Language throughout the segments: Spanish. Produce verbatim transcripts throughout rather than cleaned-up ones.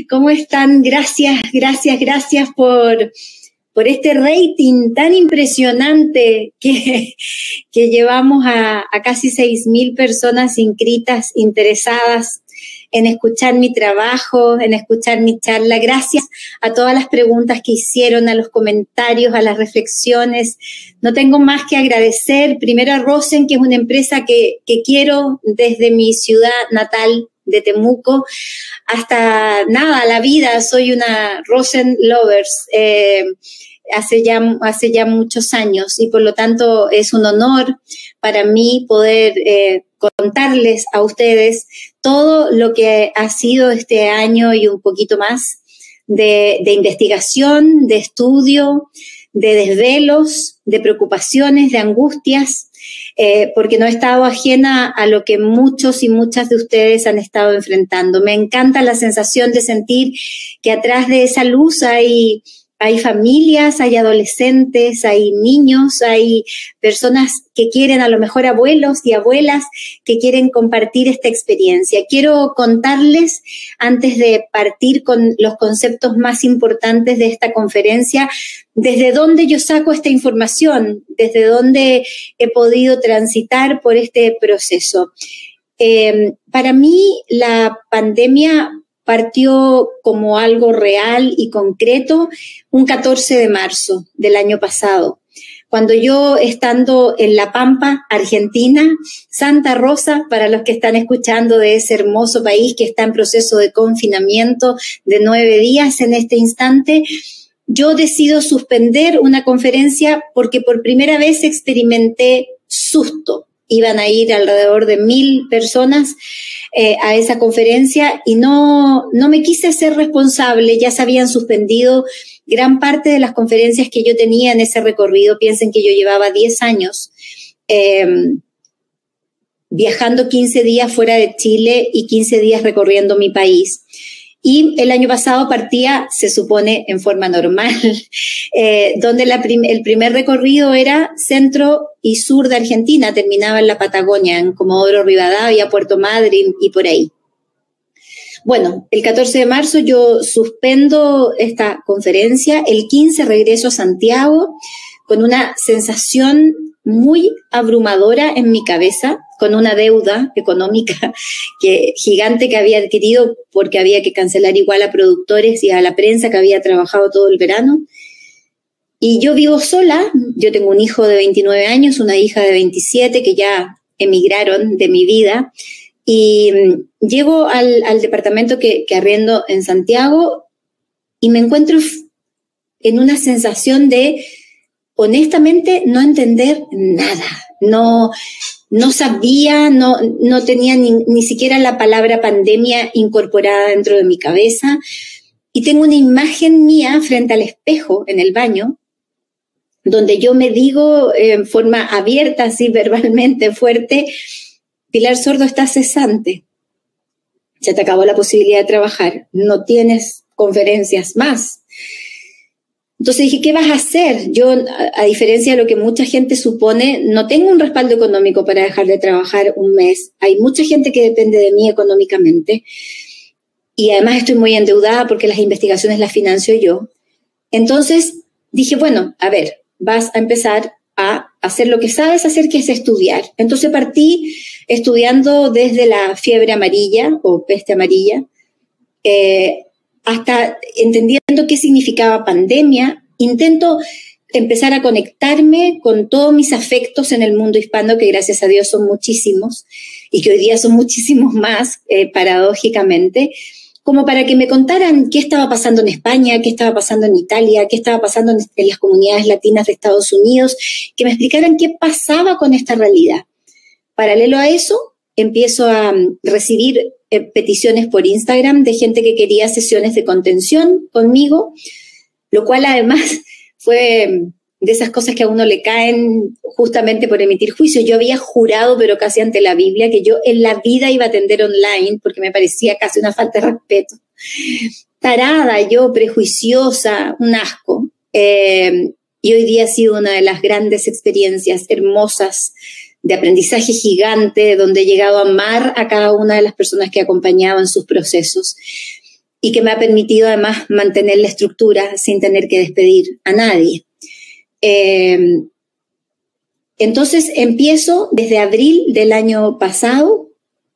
¿Cómo están? Gracias, gracias, gracias por, por este rating tan impresionante que, que llevamos a, a casi seis mil personas inscritas, interesadas en escuchar mi trabajo, en escuchar mi charla. Gracias a todas las preguntas que hicieron, a los comentarios, a las reflexiones. No tengo más que agradecer primero a Rosen, que es una empresa que, que quiero desde mi ciudad natal de Temuco hasta nada, la vida. Soy una Rosen Lovers eh, hace ya, hace ya muchos años y por lo tanto es un honor para mí poder eh, contarles a ustedes todo lo que ha sido este año y un poquito más de, de investigación, de estudio, de desvelos, de preocupaciones, de angustias, eh, porque no he estado ajena a lo que muchos y muchas de ustedes han estado enfrentando. Me encanta la sensación de sentir que atrás de esa luz hay... Hay familias, hay adolescentes, hay niños, hay personas que quieren, a lo mejor abuelos y abuelas, que quieren compartir esta experiencia. Quiero contarles, antes de partir con los conceptos más importantes de esta conferencia, desde dónde yo saco esta información, desde dónde he podido transitar por este proceso. Eh, para mí, la pandemia partió como algo real y concreto un catorce de marzo del año pasado, cuando yo, estando en La Pampa, Argentina, Santa Rosa, para los que están escuchando de ese hermoso país que está en proceso de confinamiento de nueve días en este instante, yo decido suspender una conferencia porque por primera vez experimenté susto. Iban a ir alrededor de mil personas eh, a esa conferencia y no, no me quise ser responsable. Ya se habían suspendido gran parte de las conferencias que yo tenía en ese recorrido. Piensen que yo llevaba diez años eh, viajando quince días fuera de Chile y quince días recorriendo mi país. Y el año pasado partía, se supone, en forma normal, eh, donde la prim- el primer recorrido era centro y sur de Argentina, terminaba en la Patagonia, en Comodoro Rivadavia, Puerto Madryn y por ahí. Bueno, el catorce de marzo yo suspendo esta conferencia, el quince regreso a Santiago con una sensación muy abrumadora en mi cabeza, con una deuda económica que, gigante que había adquirido porque había que cancelar igual a productores y a la prensa que había trabajado todo el verano. Y yo vivo sola, yo tengo un hijo de veintinueve años, una hija de veintisiete que ya emigraron de mi vida, y llego al, al departamento que, que arriendo en Santiago y me encuentro en una sensación de, honestamente, no entender nada, no... No sabía, no, no tenía ni, ni siquiera la palabra pandemia incorporada dentro de mi cabeza. Y tengo una imagen mía frente al espejo en el baño, donde yo me digo eh, en forma abierta, así verbalmente fuerte, Pilar Sordo, estás cesante. Se te acabó la posibilidad de trabajar. No tienes conferencias más. Entonces dije, ¿qué vas a hacer? Yo, a, a diferencia de lo que mucha gente supone, no tengo un respaldo económico para dejar de trabajar un mes. Hay mucha gente que depende de mí económicamente y además estoy muy endeudada porque las investigaciones las financio yo. Entonces dije, bueno, a ver, vas a empezar a hacer lo que sabes hacer, que es estudiar. Entonces partí estudiando desde la fiebre amarilla o peste amarilla, eh, hasta entendiendo qué significaba pandemia. Intento empezar a conectarme con todos mis afectos en el mundo hispano, que gracias a Dios son muchísimos, y que hoy día son muchísimos más, eh, paradójicamente, como para que me contaran qué estaba pasando en España, qué estaba pasando en Italia, qué estaba pasando en, en las comunidades latinas de Estados Unidos, que me explicaran qué pasaba con esta realidad. Paralelo a eso, empiezo a um, recibir eh, peticiones por Instagram de gente que quería sesiones de contención conmigo, lo cual además fue de esas cosas que a uno le caen justamente por emitir juicio. Yo había jurado, pero casi ante la Biblia, que yo en la vida iba a atender online porque me parecía casi una falta de respeto. Tarada, yo, prejuiciosa, un asco. Eh, y hoy día ha sido una de las grandes experiencias hermosas de aprendizaje gigante, donde he llegado a amar a cada una de las personas que he acompañado en sus procesos. y que me ha permitido además mantener la estructura sin tener que despedir a nadie. Eh, entonces empiezo desde abril del año pasado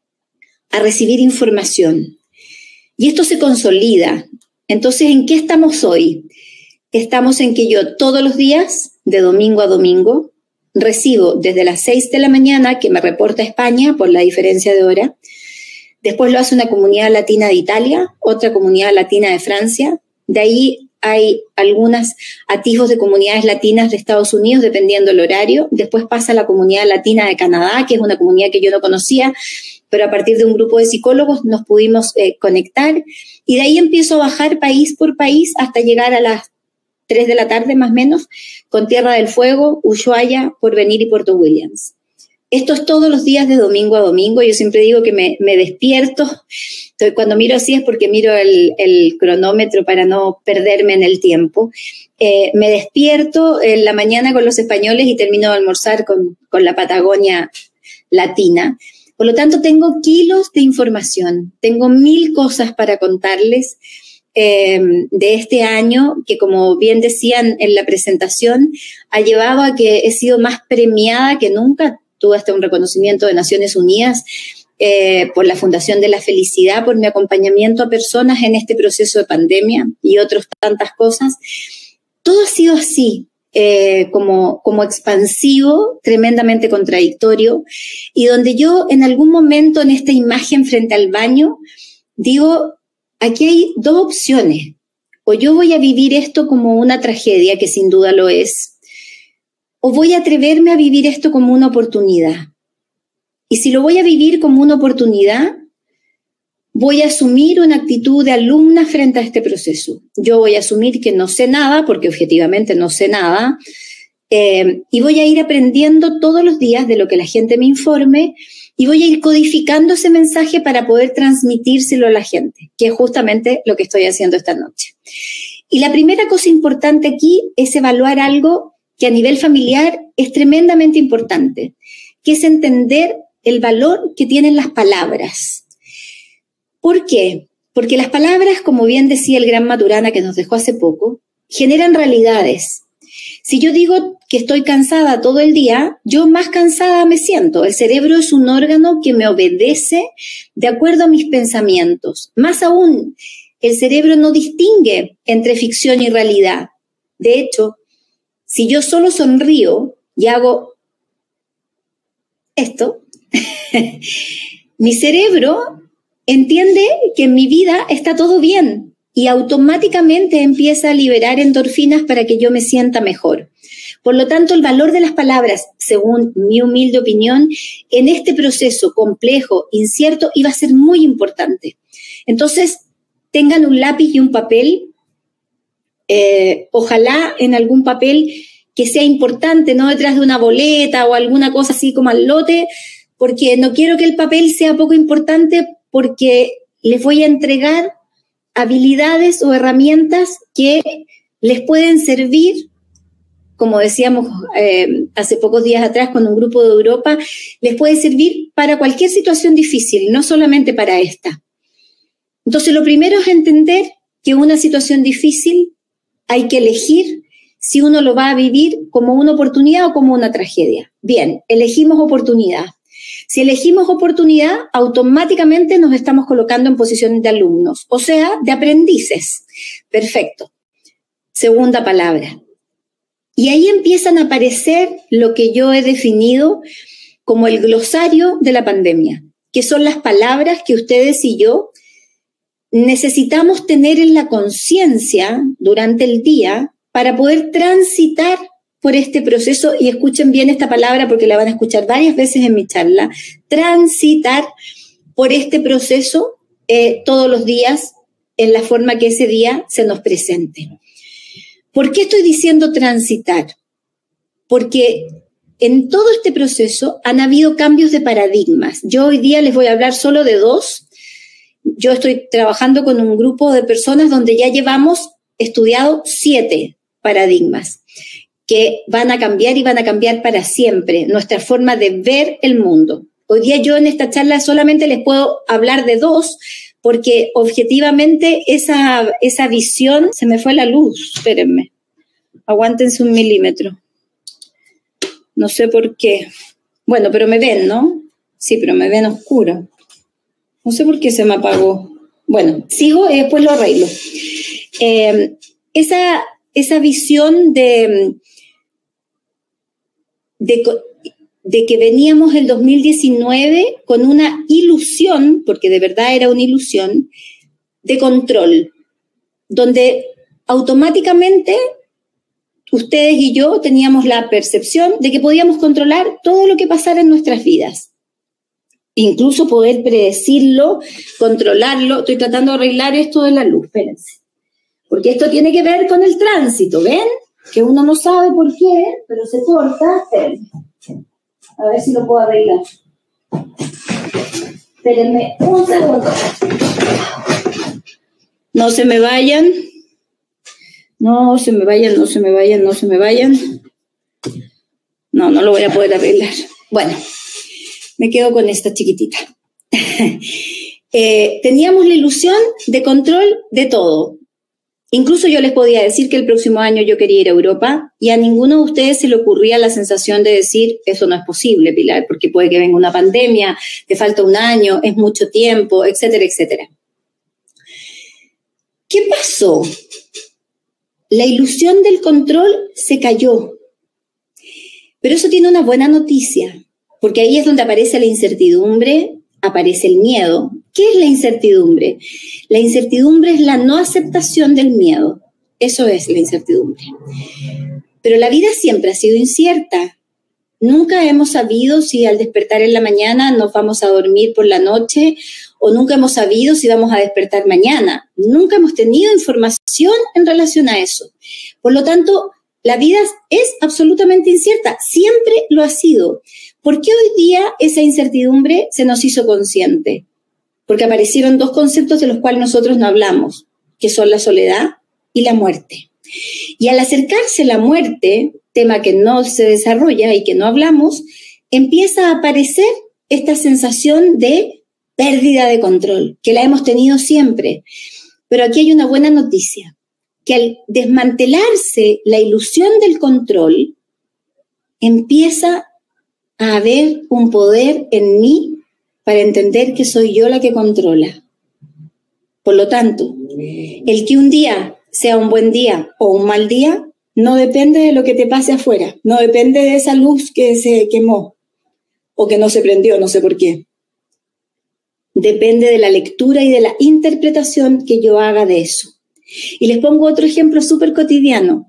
a recibir información y esto se consolida. Entonces, ¿en qué estamos hoy? Estamos en que yo todos los días, de domingo a domingo, recibo desde las seis de la mañana, que me reporta España por la diferencia de hora. Después lo hace una comunidad latina de Italia, otra comunidad latina de Francia. De ahí hay algunos atisbos de comunidades latinas de Estados Unidos, dependiendo del horario. Después pasa la comunidad latina de Canadá, que es una comunidad que yo no conocía, pero a partir de un grupo de psicólogos nos pudimos eh, conectar. Y de ahí empiezo a bajar país por país hasta llegar a las tres de la tarde más o menos, con Tierra del Fuego, Ushuaia, Porvenir y Puerto Williams. Esto es todos los días de domingo a domingo. Yo siempre digo que me, me despierto. Entonces, cuando miro así es porque miro el, el cronómetro para no perderme en el tiempo. Eh, me despierto en la mañana con los españoles y termino de almorzar con, con la Patagonia latina. Por lo tanto, tengo kilos de información. Tengo mil cosas para contarles. Eh, de este año, que como bien decían en la presentación, ha llevado a que he sido más premiada que nunca. Tuve hasta un reconocimiento de Naciones Unidas eh, por la Fundación de la Felicidad, por mi acompañamiento a personas en este proceso de pandemia y otras tantas cosas. Todo ha sido así, eh, como, como expansivo, tremendamente contradictorio, y donde yo en algún momento en esta imagen frente al baño digo, aquí hay dos opciones. O yo voy a vivir esto como una tragedia, que sin duda lo es, o voy a atreverme a vivir esto como una oportunidad. Y si lo voy a vivir como una oportunidad, voy a asumir una actitud de alumna frente a este proceso. Yo voy a asumir que no sé nada, porque objetivamente no sé nada, eh, y voy a ir aprendiendo todos los días de lo que la gente me informe, y voy a ir codificando ese mensaje para poder transmitírselo a la gente, que es justamente lo que estoy haciendo esta noche. Y la primera cosa importante aquí es evaluar algo que a nivel familiar es tremendamente importante, que es entender el valor que tienen las palabras. ¿Por qué? Porque las palabras, como bien decía el gran Maturana que nos dejó hace poco, generan realidades. Si yo digo que estoy cansada todo el día, yo más cansada me siento. El cerebro es un órgano que me obedece de acuerdo a mis pensamientos. Más aún, el cerebro no distingue entre ficción y realidad. De hecho, si yo solo sonrío y hago esto, mi cerebro entiende que en mi vida está todo bien y automáticamente empieza a liberar endorfinas para que yo me sienta mejor. Por lo tanto, el valor de las palabras, según mi humilde opinión, en este proceso complejo, incierto, iba a ser muy importante. Entonces, tengan un lápiz y un papel, eh, ojalá en algún papel que sea importante, no detrás de una boleta o alguna cosa así como al lote, porque no quiero que el papel sea poco importante, porque les voy a entregar habilidades o herramientas que les pueden servir, como decíamos eh, hace pocos días atrás con un grupo de Europa, les puede servir para cualquier situación difícil, no solamente para esta. Entonces, lo primero es entender que una situación difícil hay que elegir si uno lo va a vivir como una oportunidad o como una tragedia. Bien, elegimos oportunidad. Si elegimos oportunidad, automáticamente nos estamos colocando en posición de alumnos, o sea, de aprendices. Perfecto. Segunda palabra. Y ahí empiezan a aparecer lo que yo he definido como el glosario de la pandemia, que son las palabras que ustedes y yo necesitamos tener en la conciencia durante el día para poder transitar por este proceso, y escuchen bien esta palabra porque la van a escuchar varias veces en mi charla, transitar por este proceso eh, todos los días en la forma que ese día se nos presente. ¿Por qué estoy diciendo transitar? Porque en todo este proceso han habido cambios de paradigmas. Yo hoy día les voy a hablar solo de dos. Yo estoy trabajando con un grupo de personas donde ya llevamos estudiado siete paradigmas que van a cambiar y van a cambiar para siempre nuestra forma de ver el mundo. Hoy día yo en esta charla solamente les puedo hablar de dos, porque objetivamente esa, esa visión, se me fue la luz, espérenme, aguántense un milímetro. No sé por qué. Bueno, pero me ven, ¿no? Sí, pero me ven oscuro. No sé por qué se me apagó. Bueno, sigo y después lo arreglo. Eh, esa, esa visión de, de, de que veníamos el dos mil diecinueve con una ilusión, porque de verdad era una ilusión, de control, donde automáticamente ustedes y yo teníamos la percepción de que podíamos controlar todo lo que pasara en nuestras vidas. Incluso poder predecirlo, controlarlo. Estoy tratando de arreglar esto de la luz, espérense. Porque esto tiene que ver con el tránsito, ¿ven? Que uno no sabe por qué, pero se corta. Espérenme. A ver si lo puedo arreglar. Espérenme un segundo. No se me vayan. No se me vayan, no se me vayan, no se me vayan. No, no lo voy a poder arreglar. Bueno, me quedo con esta chiquitita. eh, teníamos la ilusión de control de todo. Incluso yo les podía decir que el próximo año yo quería ir a Europa y a ninguno de ustedes se le ocurría la sensación de decir, eso no es posible, Pilar, porque puede que venga una pandemia, te falta un año, es mucho tiempo, etcétera, etcétera. ¿Qué pasó? La ilusión del control se cayó. Pero eso tiene una buena noticia, porque ahí es donde aparece la incertidumbre, aparece el miedo. ¿Qué es la incertidumbre? La incertidumbre es la no aceptación del miedo. Eso es la incertidumbre. Pero la vida siempre ha sido incierta. Nunca hemos sabido si al despertar en la mañana nos vamos a dormir por la noche o nunca hemos sabido si vamos a despertar mañana. Nunca hemos tenido información en relación a eso. Por lo tanto, la vida es absolutamente incierta. Siempre lo ha sido. ¿Por qué hoy día esa incertidumbre se nos hizo consciente? Porque aparecieron dos conceptos de los cuales nosotros no hablamos, que son la soledad y la muerte. Y al acercarse la muerte, tema que no se desarrolla y que no hablamos, empieza a aparecer esta sensación de pérdida de control, que la hemos tenido siempre. Pero aquí hay una buena noticia, que al desmantelarse la ilusión del control, empieza a haber un poder en mí para entender que soy yo la que controla. Por lo tanto, el que un día sea un buen día o un mal día, no depende de lo que te pase afuera, no depende de esa luz que se quemó o que no se prendió, no sé por qué. Depende de la lectura y de la interpretación que yo haga de eso. Y les pongo otro ejemplo súper cotidiano.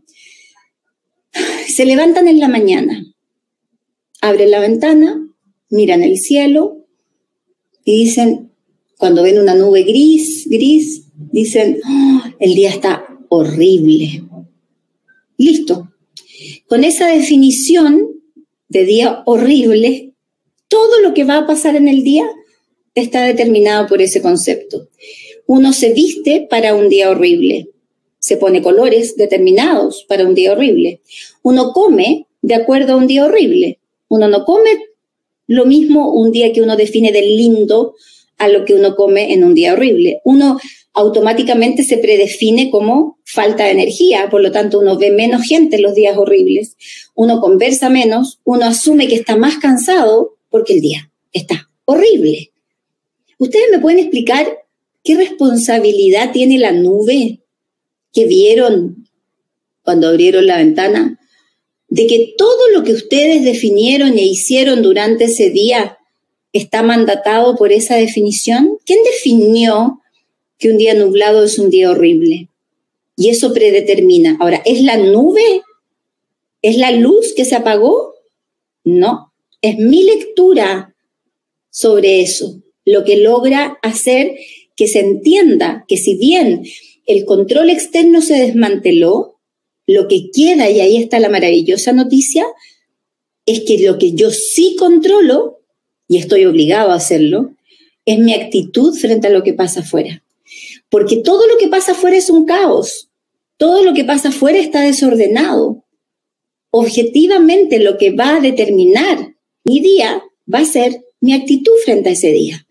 Se levantan en la mañana, abren la ventana, miran el cielo y dicen, cuando ven una nube gris, gris, dicen, oh, el día está horrible. Listo. Con esa definición de día horrible, todo lo que va a pasar en el día está determinado por ese concepto. Uno se viste para un día horrible, se pone colores determinados para un día horrible. Uno come de acuerdo a un día horrible. Uno no come lo mismo un día que uno define de lindo a lo que uno come en un día horrible. Uno automáticamente se predefine como falta de energía, por lo tanto uno ve menos gente en los días horribles, uno conversa menos, uno asume que está más cansado porque el día está horrible. ¿Ustedes me pueden explicar qué responsabilidad tiene la nube que vieron cuando abrieron la ventana? De que todo lo que ustedes definieron e hicieron durante ese día está mandatado por esa definición. ¿Quién definió que un día nublado es un día horrible? Y eso predetermina. Ahora, ¿es la nube? ¿Es la luz que se apagó? No, es mi lectura sobre eso, lo que logra hacer que se entienda que si bien el control externo se desmanteló, lo que queda, y ahí está la maravillosa noticia, es que lo que yo sí controlo, y estoy obligado a hacerlo, es mi actitud frente a lo que pasa afuera. Porque todo lo que pasa afuera es un caos, todo lo que pasa afuera está desordenado. Objetivamente lo que va a determinar mi día va a ser mi actitud frente a ese día.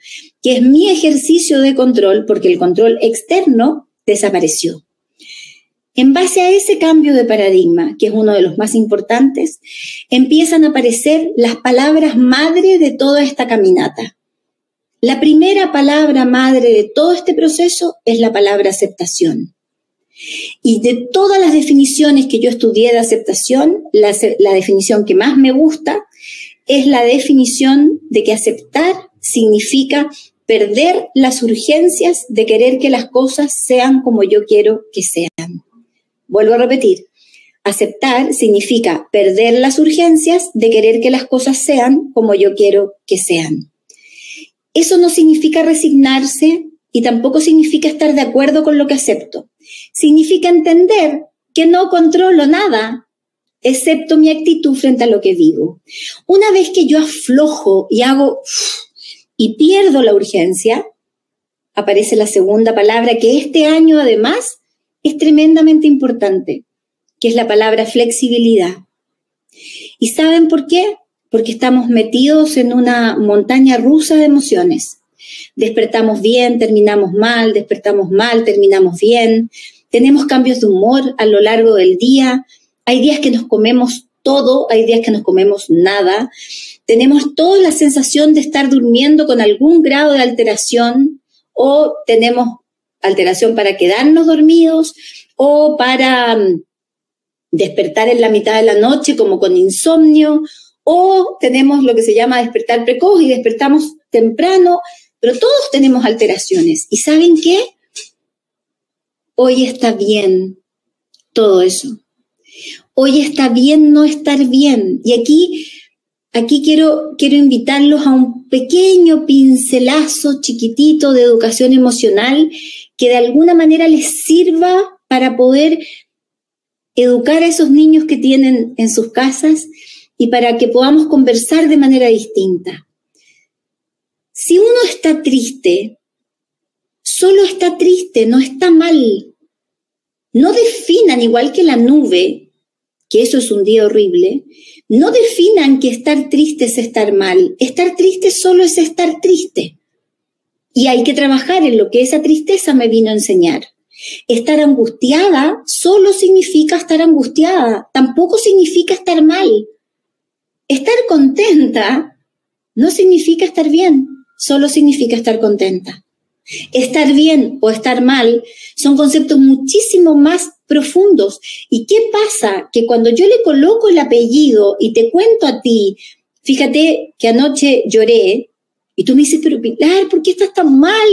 que es mi ejercicio de control, porque el control externo desapareció. En base a ese cambio de paradigma, que es uno de los más importantes, empiezan a aparecer las palabras madre de toda esta caminata. La primera palabra madre de todo este proceso es la palabra aceptación. Y de todas las definiciones que yo estudié de aceptación, la, la definición que más me gusta es la definición de que aceptar significa perder las urgencias de querer que las cosas sean como yo quiero que sean. Vuelvo a repetir, aceptar significa perder las urgencias de querer que las cosas sean como yo quiero que sean. Eso no significa resignarse y tampoco significa estar de acuerdo con lo que acepto. Significa entender que no controlo nada, excepto mi actitud frente a lo que vivo. Una vez que yo aflojo y hago y pierdo la urgencia, aparece la segunda palabra que este año además es tremendamente importante, que es la palabra flexibilidad. ¿Y saben por qué? Porque estamos metidos en una montaña rusa de emociones. Despertamos bien, terminamos mal, despertamos mal, terminamos bien. Tenemos cambios de humor a lo largo del día. Hay días que nos comemos todo, hay días que nos comemos nada. Tenemos toda la sensación de estar durmiendo con algún grado de alteración o tenemos alteración para quedarnos dormidos o para um, despertar en la mitad de la noche como con insomnio, o tenemos lo que se llama despertar precoz y despertamos temprano, pero todos tenemos alteraciones. ¿Y saben qué? Hoy está bien todo eso. Hoy está bien no estar bien. Y aquí, aquí quiero, quiero invitarlos a un pequeño pincelazo chiquitito de educación emocional que de alguna manera les sirva para poder educar a esos niños que tienen en sus casas y para que podamos conversar de manera distinta. Si uno está triste, solo está triste, no está mal. No definan, igual que la nube, que eso es un día horrible, no definan que estar triste es estar mal. Estar triste solo es estar triste. Y hay que trabajar en lo que esa tristeza me vino a enseñar. Estar angustiada solo significa estar angustiada, tampoco significa estar mal. Estar contenta no significa estar bien, solo significa estar contenta. Estar bien o estar mal son conceptos muchísimo más profundos. ¿Y qué pasa? Que cuando yo le coloco el apellido y te cuento a ti, fíjate que anoche lloré, y tú me dices, pero Pilar, ¿por qué estás tan mal?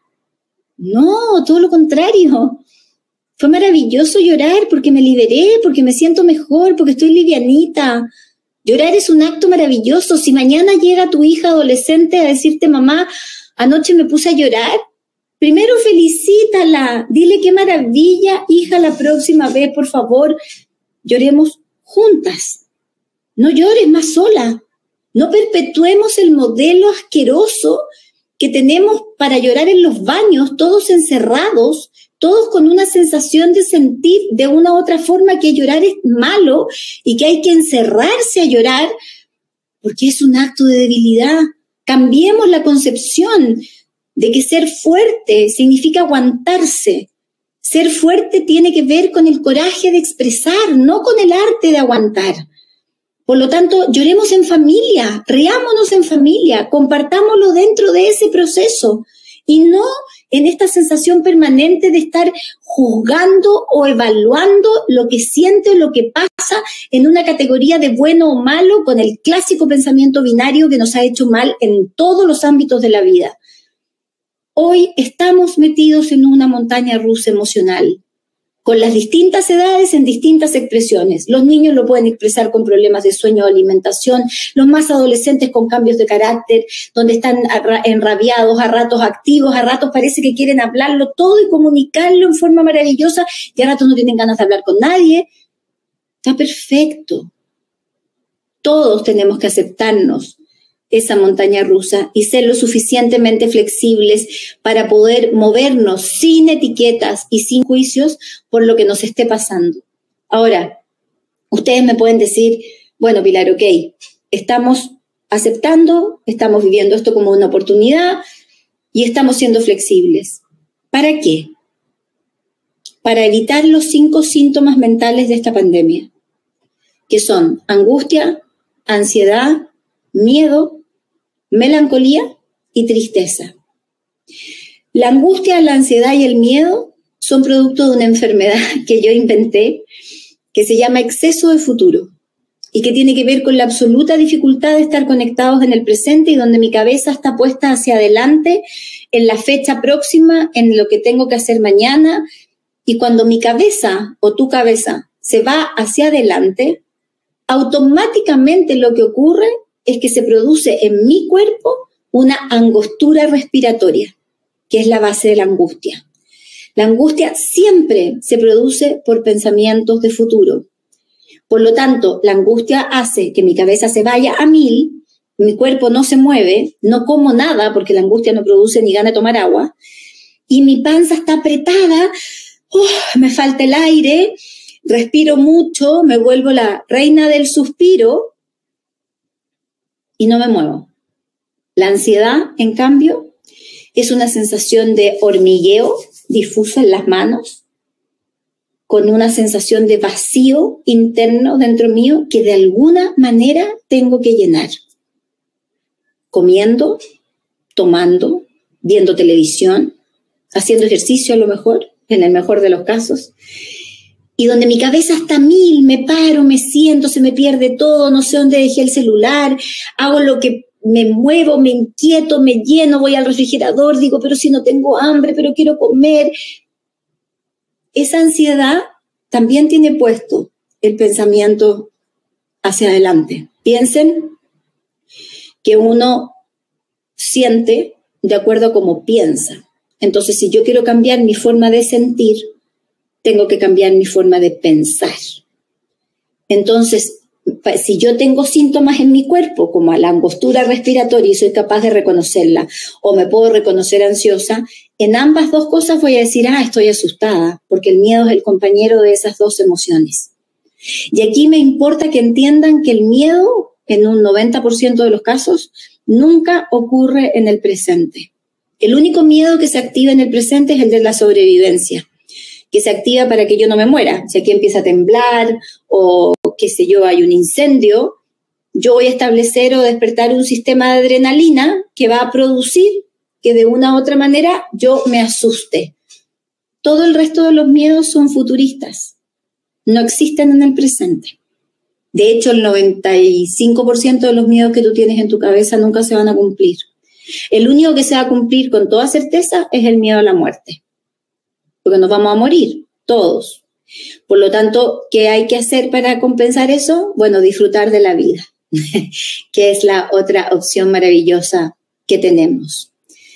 No, todo lo contrario. Fue maravilloso llorar porque me liberé, porque me siento mejor, porque estoy livianita. Llorar es un acto maravilloso. Si mañana llega tu hija adolescente a decirte, mamá, anoche me puse a llorar, primero felicítala, dile qué maravilla, hija, la próxima vez, por favor, lloremos juntas. No llores más sola. No perpetuemos el modelo asqueroso que tenemos para llorar en los baños, todos encerrados, todos con una sensación de sentir de una u otra forma que llorar es malo y que hay que encerrarse a llorar porque es un acto de debilidad. Cambiemos la concepción de que ser fuerte significa aguantarse. Ser fuerte tiene que ver con el coraje de expresar, no con el arte de aguantar. Por lo tanto, lloremos en familia, riámonos en familia, compartámoslo dentro de ese proceso y no en esta sensación permanente de estar juzgando o evaluando lo que siente o lo que pasa en una categoría de bueno o malo con el clásico pensamiento binario que nos ha hecho mal en todos los ámbitos de la vida. Hoy estamos metidos en una montaña rusa emocional, con las distintas edades en distintas expresiones. Los niños lo pueden expresar con problemas de sueño o alimentación, los más adolescentes con cambios de carácter, donde están enrabiados, a ratos activos, a ratos parece que quieren hablarlo todo y comunicarlo en forma maravillosa, y a ratos no tienen ganas de hablar con nadie. Está perfecto. Todos tenemos que aceptarnos esa montaña rusa y ser lo suficientemente flexibles para poder movernos sin etiquetas y sin juicios por lo que nos esté pasando. Ahora, ustedes me pueden decir, bueno, Pilar, ok, estamos aceptando, estamos viviendo esto como una oportunidad y estamos siendo flexibles. ¿Para qué? Para evitar los cinco síntomas mentales de esta pandemia, que son angustia, ansiedad, miedo, melancolía y tristeza. La angustia, la ansiedad y el miedo son producto de una enfermedad que yo inventé, que se llama exceso de futuro y que tiene que ver con la absoluta dificultad de estar conectados en el presente y donde mi cabeza está puesta hacia adelante, en la fecha próxima, en lo que tengo que hacer mañana. Y cuando mi cabeza o tu cabeza se va hacia adelante, automáticamente lo que ocurre es que se produce en mi cuerpo una angostura respiratoria, que es la base de la angustia. La angustia siempre se produce por pensamientos de futuro. Por lo tanto, la angustia hace que mi cabeza se vaya a mil, mi cuerpo no se mueve, no como nada porque la angustia no produce ni gana de tomar agua, y mi panza está apretada, oh, me falta el aire, respiro mucho, me vuelvo la reina del suspiro y no me muevo. La ansiedad, en cambio, es una sensación de hormigueo difuso en las manos, con una sensación de vacío interno dentro mío que de alguna manera tengo que llenar. Comiendo, tomando, viendo televisión, haciendo ejercicio a lo mejor, en el mejor de los casos, y donde mi cabeza está a mil, me paro, me siento, se me pierde todo, no sé dónde dejé el celular, hago lo que me muevo, me inquieto, me lleno, voy al refrigerador, digo, pero si no tengo hambre, pero quiero comer. Esa ansiedad también tiene puesto el pensamiento hacia adelante. Piensen que uno siente de acuerdo a cómo piensa. Entonces, si yo quiero cambiar mi forma de sentir, tengo que cambiar mi forma de pensar. Entonces, si yo tengo síntomas en mi cuerpo, como la angostura respiratoria y soy capaz de reconocerla, o me puedo reconocer ansiosa, en ambas dos cosas voy a decir, ah, estoy asustada, porque el miedo es el compañero de esas dos emociones. Y aquí me importa que entiendan que el miedo, en un noventa por ciento de los casos, nunca ocurre en el presente. El único miedo que se activa en el presente es el de la sobrevivencia, que se activa para que yo no me muera. Si aquí empieza a temblar o, qué sé yo, hay un incendio, yo voy a establecer o despertar un sistema de adrenalina que va a producir que de una u otra manera yo me asuste. Todo el resto de los miedos son futuristas, no existen en el presente. De hecho, el noventa y cinco por ciento de los miedos que tú tienes en tu cabeza nunca se van a cumplir. El único que se va a cumplir con toda certeza es el miedo a la muerte, porque nos vamos a morir, todos. Por lo tanto, ¿qué hay que hacer para compensar eso? Bueno, disfrutar de la vida, que es la otra opción maravillosa que tenemos.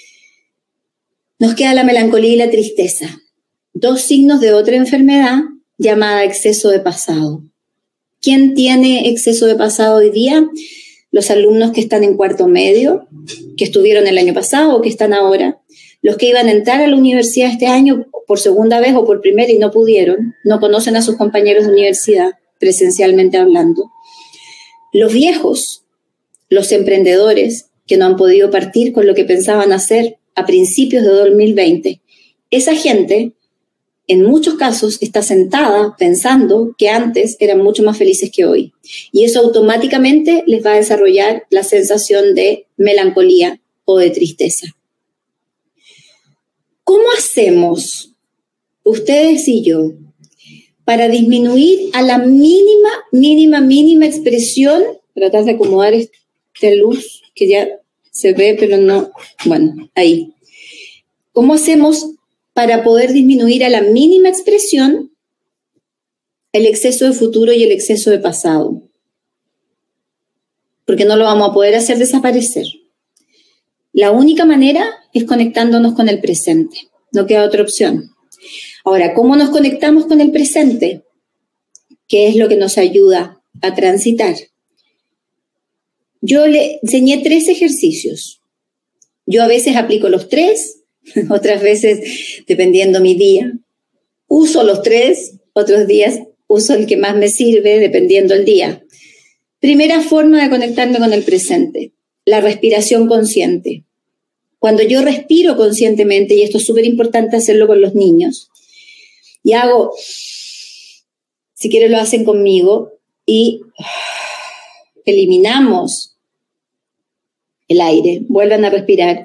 Nos queda la melancolía y la tristeza, dos signos de otra enfermedad llamada exceso de pasado. ¿Quién tiene exceso de pasado hoy día? Los alumnos que están en cuarto medio, que estuvieron el año pasado o que están ahora, los que iban a entrar a la universidad este año por segunda vez o por primera y no pudieron, no conocen a sus compañeros de universidad, presencialmente hablando. Los viejos, los emprendedores que no han podido partir con lo que pensaban hacer a principios de dos mil veinte. Esa gente, en muchos casos, está sentada pensando que antes eran mucho más felices que hoy. Y eso automáticamente les va a desarrollar la sensación de melancolía o de tristeza. ¿Cómo hacemos, ustedes y yo, para disminuir a la mínima, mínima, mínima expresión, tratar de acomodar esta luz que ya se ve, pero no, bueno, ahí. ¿Cómo hacemos para poder disminuir a la mínima expresión el exceso de futuro y el exceso de pasado? Porque no lo vamos a poder hacer desaparecer. La única manera es conectándonos con el presente. No queda otra opción. Ahora, ¿cómo nos conectamos con el presente? ¿Qué es lo que nos ayuda a transitar? Yo le enseñé tres ejercicios. Yo a veces aplico los tres, otras veces, dependiendo mi día, uso los tres, otros días uso el que más me sirve, dependiendo el día. Primera forma de conectarme con el presente, la respiración consciente. Cuando yo respiro conscientemente, y esto es súper importante hacerlo con los niños, y hago, si quieren lo hacen conmigo, y eliminamos el aire, vuelvan a respirar,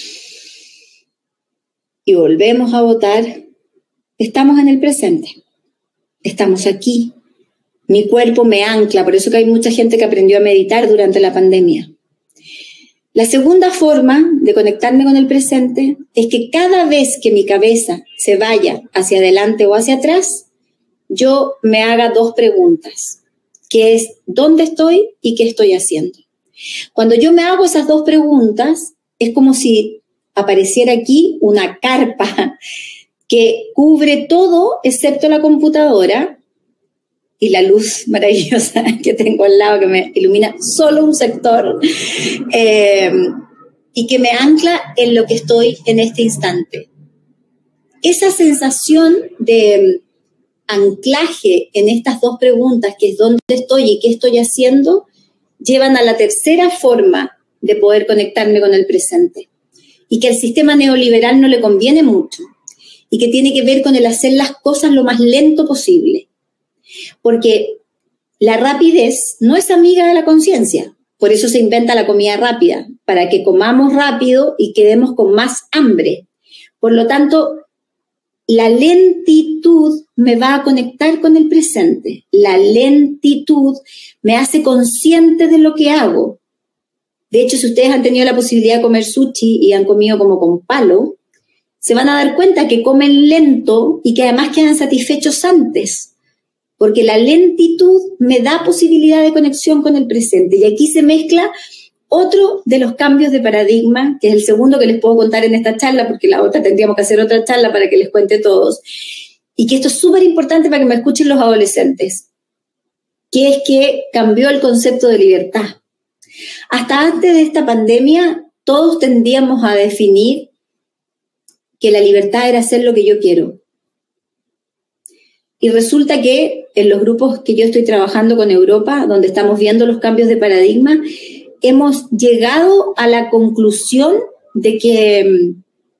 y volvemos a botar, estamos en el presente, estamos aquí. Mi cuerpo me ancla, por eso que hay mucha gente que aprendió a meditar durante la pandemia. La segunda forma de conectarme con el presente es que cada vez que mi cabeza se vaya hacia adelante o hacia atrás, yo me haga dos preguntas, que es ¿dónde estoy y qué estoy haciendo? Cuando yo me hago esas dos preguntas, es como si apareciera aquí una carpa que cubre todo excepto la computadora y la luz maravillosa que tengo al lado que me ilumina solo un sector eh, y que me ancla en lo que estoy en este instante. Esa sensación de anclaje en estas dos preguntas, que es dónde estoy y qué estoy haciendo, llevan a la tercera forma de poder conectarme con el presente y que al sistema neoliberal no le conviene mucho y que tiene que ver con el hacer las cosas lo más lento posible. Porque la rapidez no es amiga de la conciencia, por eso se inventa la comida rápida, para que comamos rápido y quedemos con más hambre. Por lo tanto, la lentitud me va a conectar con el presente. La lentitud me hace consciente de lo que hago. De hecho, si ustedes han tenido la posibilidad de comer sushi y han comido como con palo, se van a dar cuenta que comen lento y que además quedan satisfechos antes. Porque la lentitud me da posibilidad de conexión con el presente. Y aquí se mezcla otro de los cambios de paradigma, que es el segundo que les puedo contar en esta charla, porque la otra tendríamos que hacer otra charla para que les cuente todos. Y que esto es súper importante para que me escuchen los adolescentes, que es que cambió el concepto de libertad. Hasta antes de esta pandemia, todos tendíamos a definir que la libertad era hacer lo que yo quiero. Y resulta que en los grupos que yo estoy trabajando con Europa, donde estamos viendo los cambios de paradigma, hemos llegado a la conclusión de que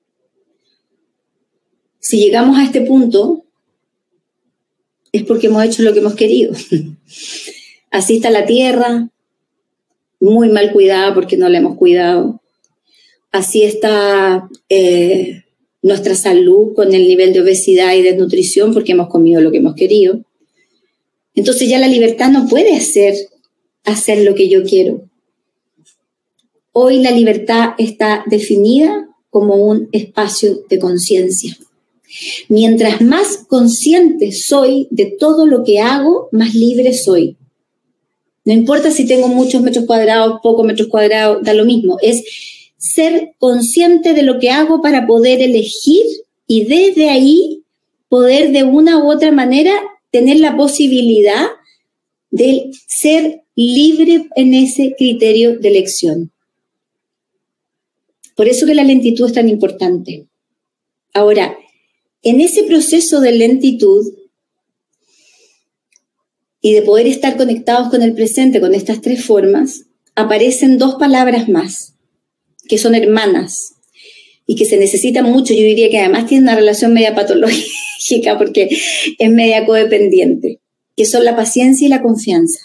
si llegamos a este punto es porque hemos hecho lo que hemos querido. Así está la tierra, muy mal cuidada porque no la hemos cuidado. Así está eh, nuestra salud con el nivel de obesidad y desnutrición porque hemos comido lo que hemos querido. Entonces ya la libertad no puede ser hacer lo que yo quiero. Hoy la libertad está definida como un espacio de conciencia. Mientras más consciente soy de todo lo que hago, más libre soy. No importa si tengo muchos metros cuadrados, pocos metros cuadrados, da lo mismo. Es ser consciente de lo que hago para poder elegir y desde ahí poder de una u otra manera tener la posibilidad de ser libre en ese criterio de elección. Por eso que la lentitud es tan importante. Ahora, en ese proceso de lentitud y de poder estar conectados con el presente, con estas tres formas, aparecen dos palabras más, que son hermanas y que se necesitan mucho. Yo diría que además tienen una relación media patológica porque es media codependiente, que son la paciencia y la confianza.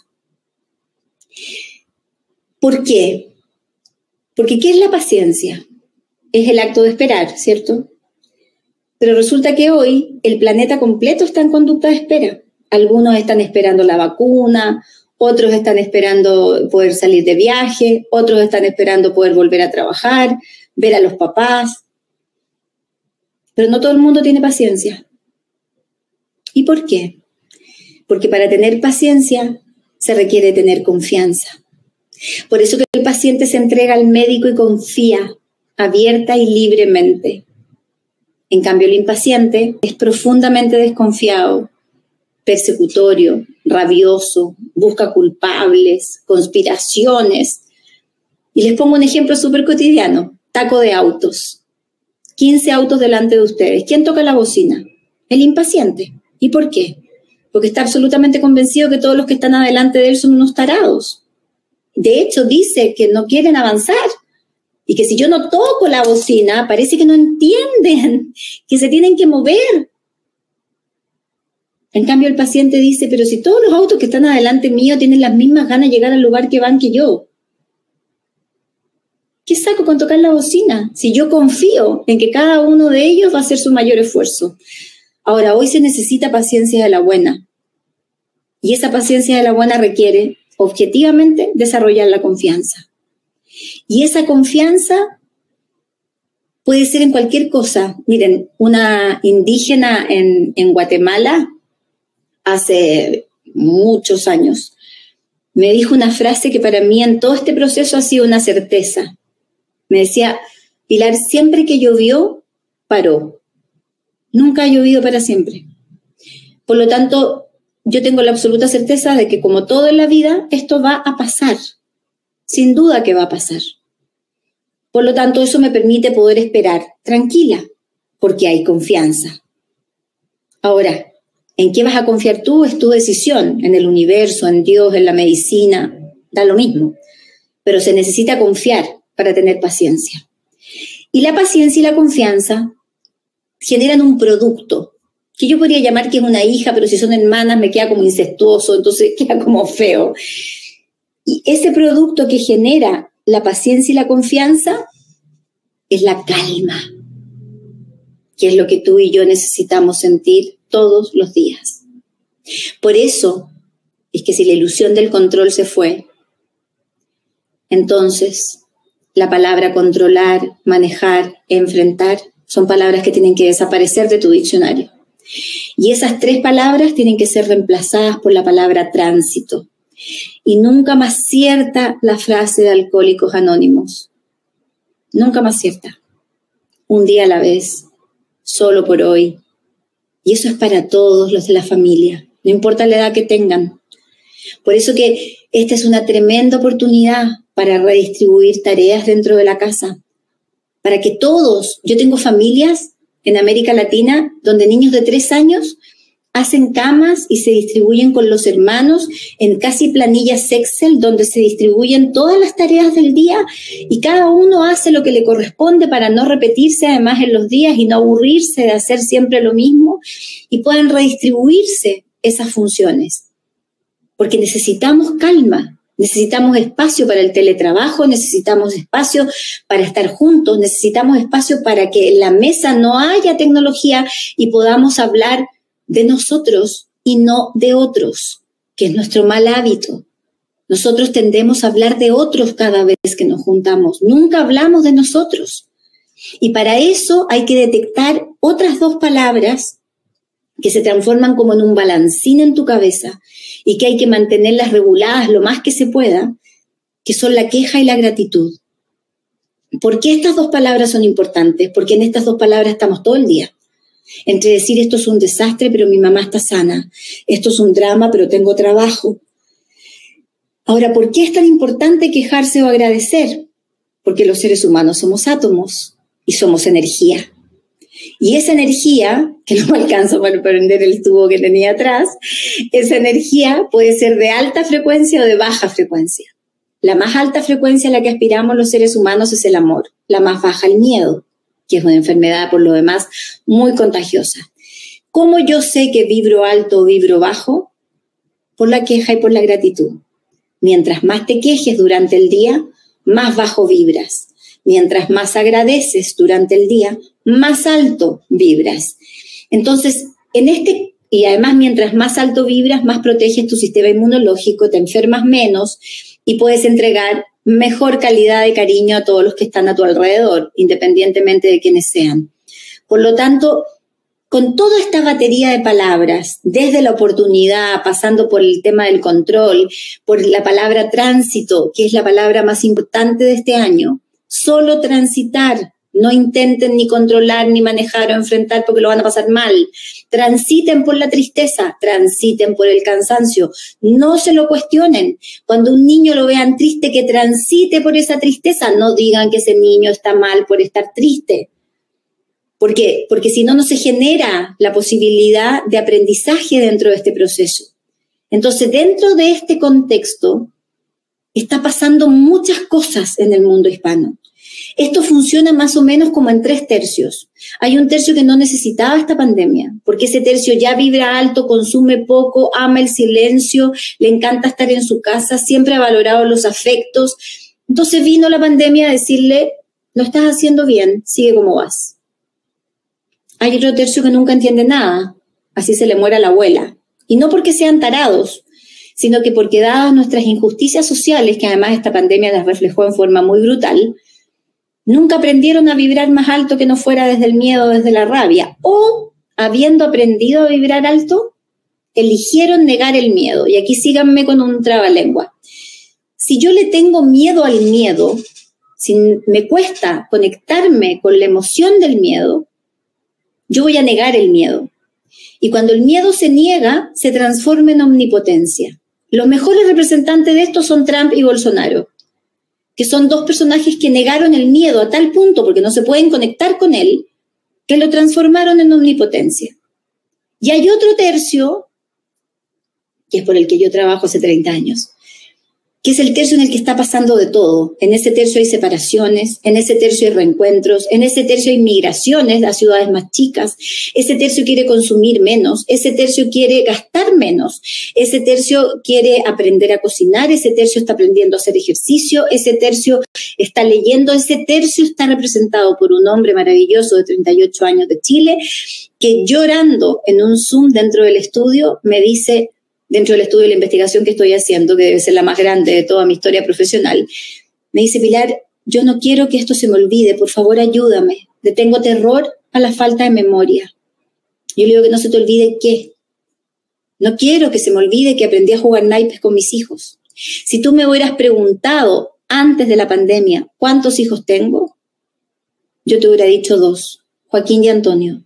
¿Por qué? Porque ¿qué es la paciencia? Es el acto de esperar, ¿cierto? Pero resulta que hoy el planeta completo está en conducta de espera. Algunos están esperando la vacuna, otros están esperando poder salir de viaje, otros están esperando poder volver a trabajar, ver a los papás. Pero no todo el mundo tiene paciencia. ¿Y por qué? Porque para tener paciencia se requiere tener confianza. Por eso que el paciente se entrega al médico y confía abierta y libremente. En cambio, el impaciente es profundamente desconfiado, persecutorio, rabioso, busca culpables, conspiraciones. Y les pongo un ejemplo súper cotidiano, taco de autos. quince autos delante de ustedes. ¿Quién toca la bocina? El impaciente. ¿Y por qué? Porque está absolutamente convencido que todos los que están adelante de él son unos tarados. De hecho, dice que no quieren avanzar Y que si yo no toco la bocina, parece que no entienden que se tienen que mover. En cambio, el paciente dice, pero si todos los autos que están adelante mío tienen las mismas ganas de llegar al lugar que van que yo, ¿qué saco con tocar la bocina? Si yo confío en que cada uno de ellos va a hacer su mayor esfuerzo. Ahora, hoy se necesita paciencia de la buena. Y esa paciencia de la buena requiere, objetivamente, desarrollar la confianza. Y esa confianza puede ser en cualquier cosa. Miren, una indígena en, en Guatemala, hace muchos años, me dijo una frase que para mí en todo este proceso ha sido una certeza. Me decía, Pilar, siempre que llovió, paró. Nunca ha llovido para siempre. Por lo tanto, yo tengo la absoluta certeza de que, como todo en la vida, esto va a pasar. Sin duda que va a pasar. Por lo tanto, eso me permite poder esperar tranquila, porque hay confianza. Ahora, ¿en qué vas a confiar tú? Es tu decisión, en el universo, en Dios, en la medicina, da lo mismo. Pero se necesita confiar para tener paciencia. Y la paciencia y la confianza generan un producto, que yo podría llamar que es una hija, pero si son hermanas me queda como incestuoso, entonces queda como feo. Y ese producto que genera la paciencia y la confianza es la calma, que es lo que tú y yo necesitamos sentir todos los días. Por eso es que si la ilusión del control se fue, entonces la palabra controlar, manejar, enfrentar, son palabras que tienen que desaparecer de tu diccionario. Y esas tres palabras tienen que ser reemplazadas por la palabra tránsito. Y nunca más cierta la frase de Alcohólicos Anónimos. Nunca más cierta. Un día a la vez, solo por hoy. Y eso es para todos los de la familia, no importa la edad que tengan. Por eso que esta es una tremenda oportunidad para redistribuir tareas dentro de la casa. Para que todos, yo tengo familias en América Latina donde niños de tres años hacen camas y se distribuyen con los hermanos en casi planillas Excel donde se distribuyen todas las tareas del día y cada uno hace lo que le corresponde para no repetirse además en los días y no aburrirse de hacer siempre lo mismo y puedan redistribuirse esas funciones. Porque necesitamos calma, necesitamos espacio para el teletrabajo, necesitamos espacio para estar juntos, necesitamos espacio para que en la mesa no haya tecnología y podamos hablar de nosotros y no de otros, que es nuestro mal hábito. Nosotros tendemos a hablar de otros cada vez que nos juntamos, nunca hablamos de nosotros. Y para eso hay que detectar otras dos palabras que se transforman como en un balancín en tu cabeza y que hay que mantenerlas reguladas lo más que se pueda, que son la queja y la gratitud. ¿Por qué estas dos palabras son importantes? Porque en estas dos palabras estamos todo el día. Entre decir esto es un desastre, pero mi mamá está sana. Esto es un drama, pero tengo trabajo. Ahora, ¿por qué es tan importante quejarse o agradecer? Porque los seres humanos somos átomos y somos energía. Y esa energía, que no me alcanza para prender el tubo que tenía atrás, esa energía puede ser de alta frecuencia o de baja frecuencia. La más alta frecuencia a la que aspiramos los seres humanos es el amor, la más baja el miedo, que es una enfermedad por lo demás muy contagiosa. ¿Cómo yo sé que vibro alto o vibro bajo? Por la queja y por la gratitud. Mientras más te quejes durante el día, más bajo vibras. Mientras más agradeces durante el día, más alto vibras. Entonces, en este, y además mientras más alto vibras, más proteges tu sistema inmunológico, te enfermas menos y puedes entregar mejor calidad de cariño a todos los que están a tu alrededor, independientemente de quiénes sean. Por lo tanto, con toda esta batería de palabras, desde la oportunidad, pasando por el tema del control, por la palabra tránsito, que es la palabra más importante de este año, solo transitar, no intenten ni controlar, ni manejar o enfrentar porque lo van a pasar mal. Transiten por la tristeza, transiten por el cansancio, no se lo cuestionen. Cuando un niño lo vean triste, que transite por esa tristeza, no digan que ese niño está mal por estar triste. ¿Por qué? Porque si no, no se genera la posibilidad de aprendizaje dentro de este proceso. Entonces, dentro de este contexto, está pasando muchas cosas en el mundo hispano. Esto funciona más o menos como en tres tercios. Hay un tercio que no necesitaba esta pandemia, porque ese tercio ya vibra alto, consume poco, ama el silencio, le encanta estar en su casa, siempre ha valorado los afectos. Entonces vino la pandemia a decirle, lo estás haciendo bien, sigue como vas. Hay otro tercio que nunca entiende nada, así se le muere a la abuela. Y no porque sean tarados, sino que porque dadas nuestras injusticias sociales, que además esta pandemia las reflejó en forma muy brutal, nunca aprendieron a vibrar más alto que no fuera desde el miedo, desde la rabia. O, habiendo aprendido a vibrar alto, eligieron negar el miedo. Y aquí síganme con un trabalengua. Si yo le tengo miedo al miedo, si me cuesta conectarme con la emoción del miedo, yo voy a negar el miedo. Y cuando el miedo se niega, se transforma en omnipotencia. Los mejores representantes de esto son Trump y Bolsonaro, que son dos personajes que negaron el miedo a tal punto, porque no se pueden conectar con él, que lo transformaron en omnipotencia. Y hay otro tercio, que es por el que yo trabajo hace treinta años, que es el tercio en el que está pasando de todo. En ese tercio hay separaciones, en ese tercio hay reencuentros, en ese tercio hay migraciones a ciudades más chicas, ese tercio quiere consumir menos, ese tercio quiere gastar menos, ese tercio quiere aprender a cocinar, ese tercio está aprendiendo a hacer ejercicio, ese tercio está leyendo, ese tercio está representado por un hombre maravilloso de treinta y ocho años de Chile, que llorando en un Zoom dentro del estudio me dice, dentro del estudio de la investigación que estoy haciendo, que debe ser la más grande de toda mi historia profesional, me dice, Pilar, yo no quiero que esto se me olvide, por favor ayúdame, le tengo terror a la falta de memoria. Yo le digo que no se te olvide qué. No quiero que se me olvide que aprendí a jugar naipes con mis hijos. Si tú me hubieras preguntado antes de la pandemia cuántos hijos tengo, yo te hubiera dicho dos, Joaquín y Antonio.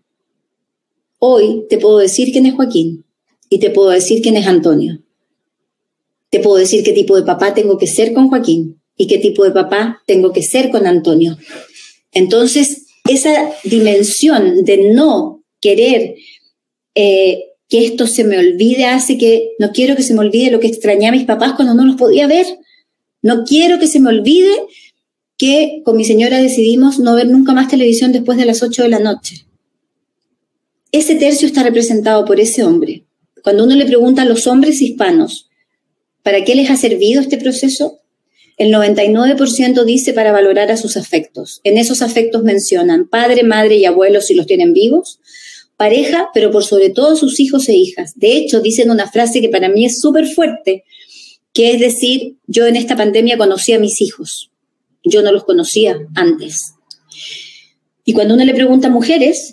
Hoy te puedo decir quién es Joaquín. Y te puedo decir quién es Antonio. Te puedo decir qué tipo de papá tengo que ser con Joaquín y qué tipo de papá tengo que ser con Antonio. Entonces, esa dimensión de no querer eh, que esto se me olvide hace que no quiero que se me olvide lo que extrañé a mis papás cuando no los podía ver. No quiero que se me olvide que con mi señora decidimos no ver nunca más televisión después de las ocho de la noche. Ese tercio está representado por ese hombre. Cuando uno le pregunta a los hombres hispanos, ¿para qué les ha servido este proceso? El noventa y nueve por ciento dice para valorar a sus afectos. En esos afectos mencionan padre, madre y abuelos si los tienen vivos, pareja, pero por sobre todo sus hijos e hijas. De hecho, dicen una frase que para mí es súper fuerte, que es decir, yo en esta pandemia conocí a mis hijos. Yo no los conocía antes. Y cuando uno le pregunta a mujeres,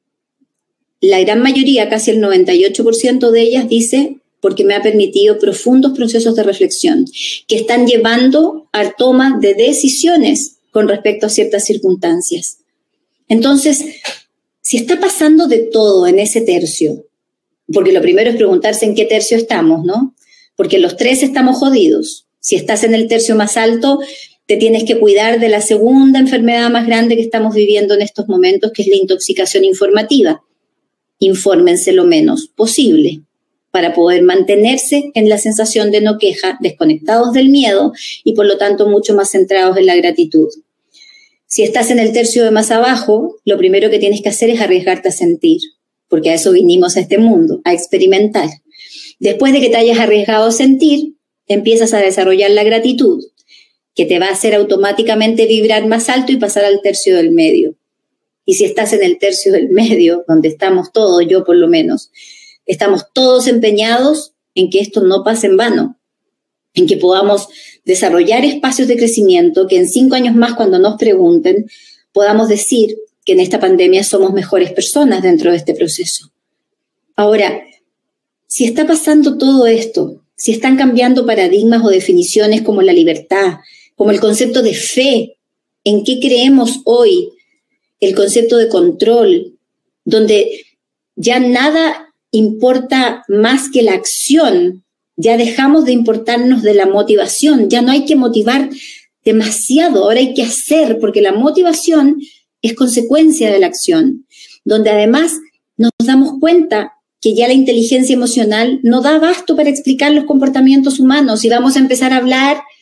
la gran mayoría, casi el noventa y ocho por ciento de ellas dice porque me ha permitido profundos procesos de reflexión que están llevando a toma de decisiones con respecto a ciertas circunstancias. Entonces, si está pasando de todo en ese tercio, porque lo primero es preguntarse en qué tercio estamos, ¿no? Porque los tres estamos jodidos. Si estás en el tercio más alto, te tienes que cuidar de la segunda enfermedad más grande que estamos viviendo en estos momentos, que es la intoxicación informativa. Infórmense lo menos posible para poder mantenerse en la sensación de no queja, desconectados del miedo y por lo tanto mucho más centrados en la gratitud. Si estás en el tercio de más abajo, lo primero que tienes que hacer es arriesgarte a sentir, porque a eso vinimos a este mundo, a experimentar. Después de que te hayas arriesgado a sentir, empiezas a desarrollar la gratitud, que te va a hacer automáticamente vibrar más alto y pasar al tercio del medio. Y si estás en el tercio del medio, donde estamos todos, yo por lo menos, estamos todos empeñados en que esto no pase en vano, en que podamos desarrollar espacios de crecimiento, que en cinco años más, cuando nos pregunten, podamos decir que en esta pandemia somos mejores personas dentro de este proceso. Ahora, si está pasando todo esto, si están cambiando paradigmas o definiciones como la libertad, como el concepto de fe, en qué creemos hoy, el concepto de control, donde ya nada importa más que la acción, ya dejamos de importarnos de la motivación, ya no hay que motivar demasiado, ahora hay que hacer, porque la motivación es consecuencia de la acción, donde además nos damos cuenta que ya la inteligencia emocional no da abasto para explicar los comportamientos humanos y vamos a empezar a hablar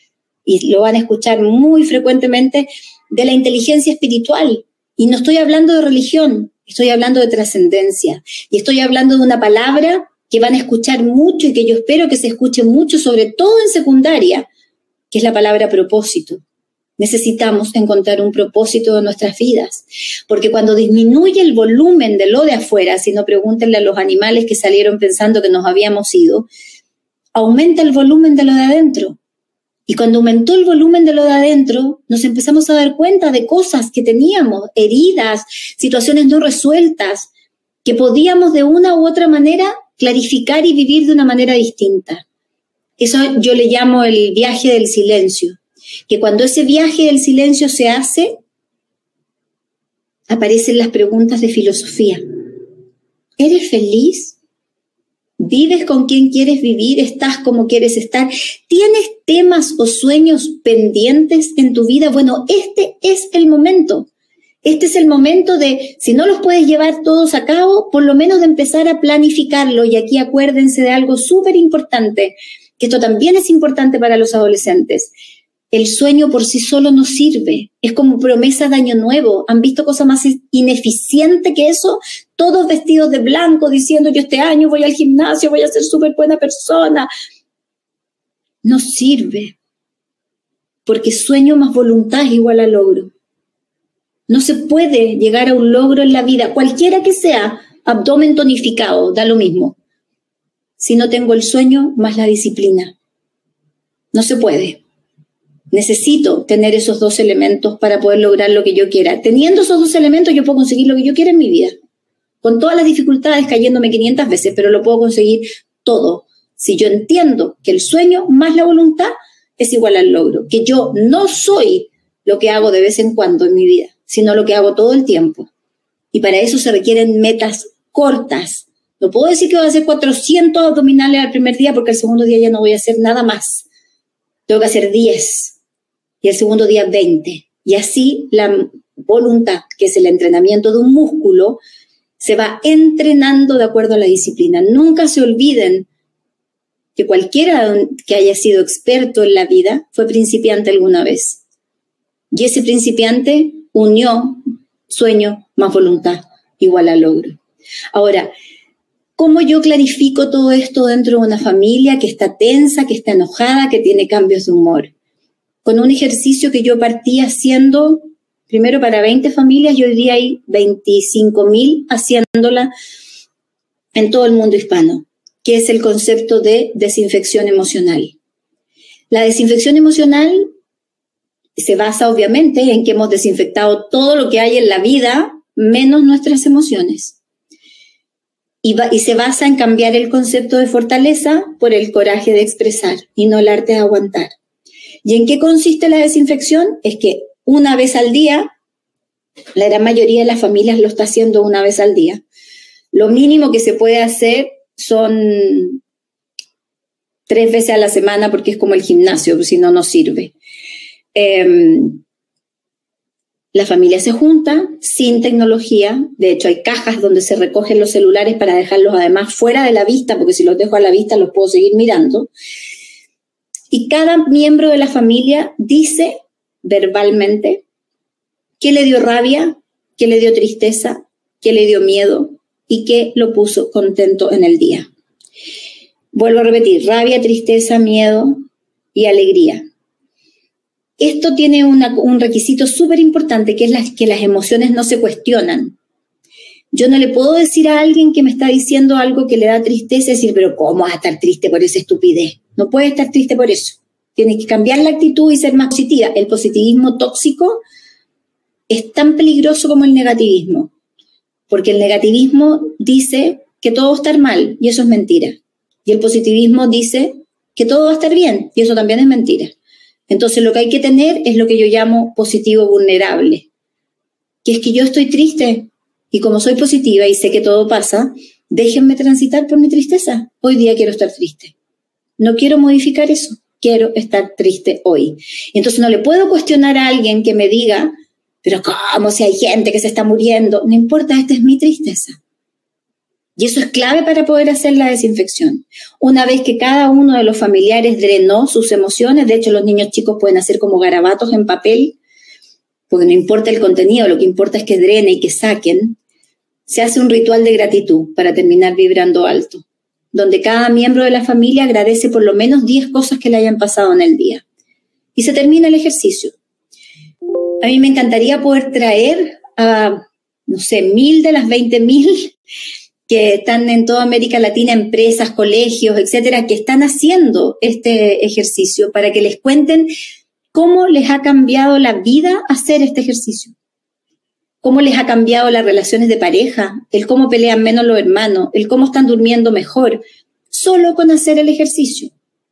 y lo van a escuchar muy frecuentemente, de la inteligencia espiritual. Y no estoy hablando de religión, estoy hablando de trascendencia. Y estoy hablando de una palabra que van a escuchar mucho y que yo espero que se escuche mucho, sobre todo en secundaria, que es la palabra propósito. Necesitamos encontrar un propósito en nuestras vidas, porque cuando disminuye el volumen de lo de afuera, si no pregúntenle a los animales que salieron pensando que nos habíamos ido, aumenta el volumen de lo de adentro. Y cuando aumentó el volumen de lo de adentro, nos empezamos a dar cuenta de cosas que teníamos, heridas, situaciones no resueltas, que podíamos de una u otra manera clarificar y vivir de una manera distinta. Eso yo le llamo el viaje del silencio. Que cuando ese viaje del silencio se hace, aparecen las preguntas de filosofía. ¿Eres feliz? ¿Vives con quien quieres vivir? ¿Estás como quieres estar? ¿Tienes temas o sueños pendientes en tu vida? Bueno, este es el momento. Este es el momento de, si no los puedes llevar todos a cabo, por lo menos de empezar a planificarlo. Y aquí acuérdense de algo súper importante, que esto también es importante para los adolescentes. El sueño por sí solo no sirve, es como promesa de año nuevo. ¿Han visto cosa más ineficiente que eso? Todos vestidos de blanco diciendo yo este año voy al gimnasio, voy a ser súper buena persona. No sirve, porque sueño más voluntad es igual a logro. No se puede llegar a un logro en la vida, cualquiera que sea, abdomen tonificado, da lo mismo, si no tengo el sueño más la disciplina. No se puede. Necesito tener esos dos elementos para poder lograr lo que yo quiera. Teniendo esos dos elementos yo puedo conseguir lo que yo quiera en mi vida. Con todas las dificultades, cayéndome quinientas veces, pero lo puedo conseguir todo. Si yo entiendo que el sueño más la voluntad es igual al logro. Que yo no soy lo que hago de vez en cuando en mi vida, sino lo que hago todo el tiempo. Y para eso se requieren metas cortas. No puedo decir que voy a hacer cuatrocientos abdominales al primer día porque el segundo día ya no voy a hacer nada más. Tengo que hacer diez. Y el segundo día veinte. Y así la voluntad, que es el entrenamiento de un músculo, se va entrenando de acuerdo a la disciplina. Nunca se olviden que cualquiera que haya sido experto en la vida fue principiante alguna vez. Y ese principiante unió sueño más voluntad igual a logro. Ahora, ¿cómo yo clarifico todo esto dentro de una familia que está tensa, que está enojada, que tiene cambios de humor? Con un ejercicio que yo partí haciendo primero para veinte familias y hoy día hay veinticinco mil haciéndola en todo el mundo hispano, que es el concepto de desinfección emocional. La desinfección emocional se basa obviamente en que hemos desinfectado todo lo que hay en la vida, menos nuestras emociones. Y, va, y se basa en cambiar el concepto de fortaleza por el coraje de expresar y no el arte de aguantar. ¿Y en qué consiste la desinfección? Es que una vez al día, la gran mayoría de las familias lo está haciendo una vez al día. Lo mínimo que se puede hacer son tres veces a la semana porque es como el gimnasio, si no, no sirve. Eh, la familia se junta sin tecnología. De hecho, hay cajas donde se recogen los celulares para dejarlos además fuera de la vista, porque si los dejo a la vista los puedo seguir mirando. Y cada miembro de la familia dice verbalmente qué le dio rabia, qué le dio tristeza, qué le dio miedo y qué lo puso contento en el día. Vuelvo a repetir, rabia, tristeza, miedo y alegría. Esto tiene una, un requisito súper importante, que es la, que las emociones no se cuestionan. Yo no le puedo decir a alguien que me está diciendo algo que le da tristeza, decir, pero ¿cómo vas a estar triste por esa estupidez? No puedes estar triste por eso. Tienes que cambiar la actitud y ser más positiva. El positivismo tóxico es tan peligroso como el negativismo, porque el negativismo dice que todo va a estar mal, y eso es mentira. Y el positivismo dice que todo va a estar bien, y eso también es mentira. Entonces lo que hay que tener es lo que yo llamo positivo vulnerable, que es que yo estoy triste, y como soy positiva y sé que todo pasa, déjenme transitar por mi tristeza. Hoy día quiero estar triste. No quiero modificar eso, quiero estar triste hoy. Entonces no le puedo cuestionar a alguien que me diga, pero ¿cómo si hay gente que se está muriendo? No importa, esta es mi tristeza. Y eso es clave para poder hacer la desinfección. Una vez que cada uno de los familiares drenó sus emociones, de hecho los niños chicos pueden hacer como garabatos en papel, porque no importa el contenido, lo que importa es que drene y que saquen, se hace un ritual de gratitud para terminar vibrando alto, donde cada miembro de la familia agradece por lo menos diez cosas que le hayan pasado en el día. Y se termina el ejercicio. A mí me encantaría poder traer a, no sé, mil de las veinte mil que están en toda América Latina, empresas, colegios, etcétera, que están haciendo este ejercicio para que les cuenten cómo les ha cambiado la vida hacer este ejercicio. Cómo les ha cambiado las relaciones de pareja, el cómo pelean menos los hermanos, el cómo están durmiendo mejor, solo con hacer el ejercicio.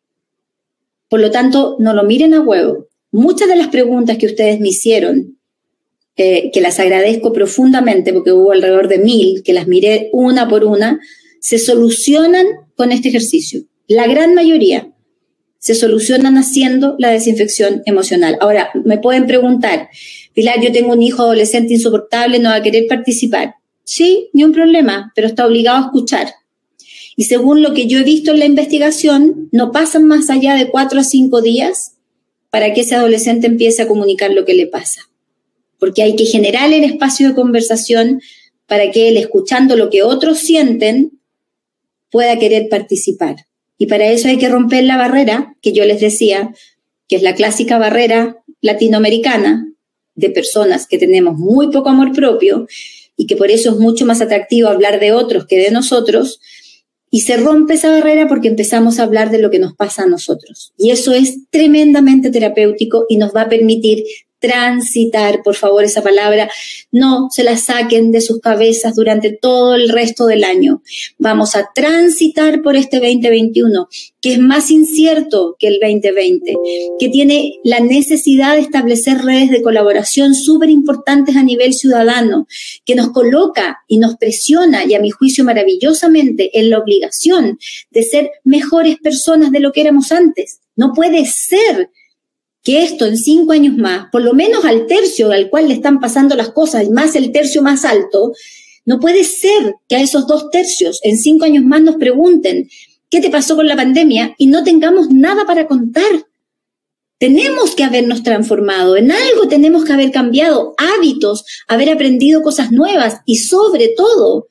Por lo tanto, no lo miren a huevo. Muchas de las preguntas que ustedes me hicieron, eh, que las agradezco profundamente porque hubo alrededor de mil, que las miré una por una, se solucionan con este ejercicio. La gran mayoría se solucionan haciendo la desinfección emocional. Ahora, me pueden preguntar, Pilar, yo tengo un hijo adolescente insoportable, no va a querer participar. Sí, ni un problema, pero está obligado a escuchar. Y según lo que yo he visto en la investigación, no pasan más allá de cuatro a cinco días para que ese adolescente empiece a comunicar lo que le pasa. Porque hay que generar el espacio de conversación para que él, escuchando lo que otros sienten, pueda querer participar. Y para eso hay que romper la barrera, que yo les decía, que es la clásica barrera latinoamericana, de personas que tenemos muy poco amor propio y que por eso es mucho más atractivo hablar de otros que de nosotros, y se rompe esa barrera porque empezamos a hablar de lo que nos pasa a nosotros. Y eso es tremendamente terapéutico y nos va a permitir transitar, por favor, esa palabra, no se la saquen de sus cabezas durante todo el resto del año. Vamos a transitar por este veinte veintiuno, que es más incierto que el veinte veinte, que tiene la necesidad de establecer redes de colaboración súper importantes a nivel ciudadano, que nos coloca y nos presiona, y a mi juicio maravillosamente, en la obligación de ser mejores personas de lo que éramos antes. No puede ser que esto en cinco años más, por lo menos al tercio al cual le están pasando las cosas, y más el tercio más alto, no puede ser que a esos dos tercios en cinco años más nos pregunten ¿qué te pasó con la pandemia? Y no tengamos nada para contar. Tenemos que habernos transformado, en algo tenemos que haber cambiado hábitos, haber aprendido cosas nuevas y sobre todo,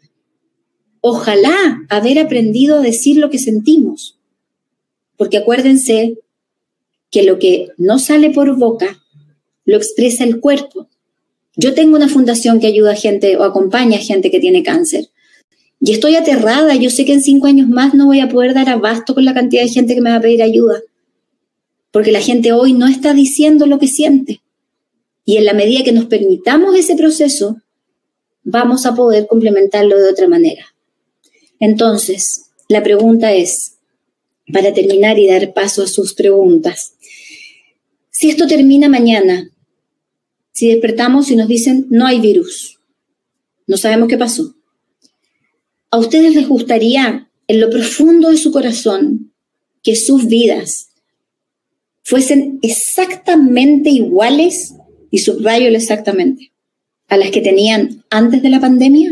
ojalá haber aprendido a decir lo que sentimos. Porque acuérdense que lo que no sale por boca, lo expresa el cuerpo. Yo tengo una fundación que ayuda a gente o acompaña a gente que tiene cáncer. Y estoy aterrada, yo sé que en cinco años más no voy a poder dar abasto con la cantidad de gente que me va a pedir ayuda. Porque la gente hoy no está diciendo lo que siente. Y en la medida que nos permitamos ese proceso, vamos a poder complementarlo de otra manera. Entonces, la pregunta es, para terminar y dar paso a sus preguntas, si esto termina mañana, si despertamos y nos dicen no hay virus, no sabemos qué pasó, ¿a ustedes les gustaría en lo profundo de su corazón que sus vidas fuesen exactamente iguales, y subrayo el exactamente, a las que tenían antes de la pandemia?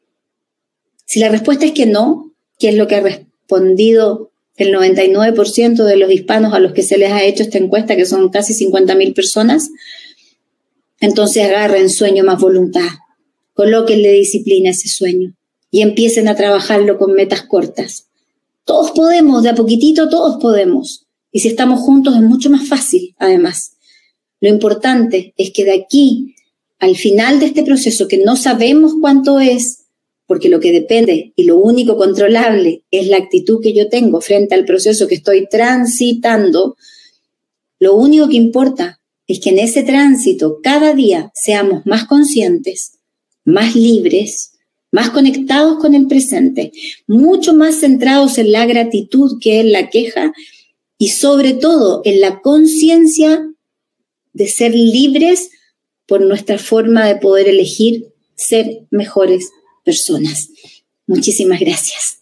Si la respuesta es que no, que es lo que ha respondido el noventa y nueve por ciento de los hispanos a los que se les ha hecho esta encuesta, que son casi cincuenta mil personas, entonces agarren sueño más voluntad, colóquenle disciplina a ese sueño y empiecen a trabajarlo con metas cortas. Todos podemos, de a poquitito todos podemos, y si estamos juntos es mucho más fácil, además. Lo importante es que de aquí al final de este proceso, que no sabemos cuánto es, porque lo que depende y lo único controlable es la actitud que yo tengo frente al proceso que estoy transitando, lo único que importa es que en ese tránsito cada día seamos más conscientes, más libres, más conectados con el presente, mucho más centrados en la gratitud que en la queja y sobre todo en la conciencia de ser libres por nuestra forma de poder elegir ser mejores personas. Muchísimas gracias.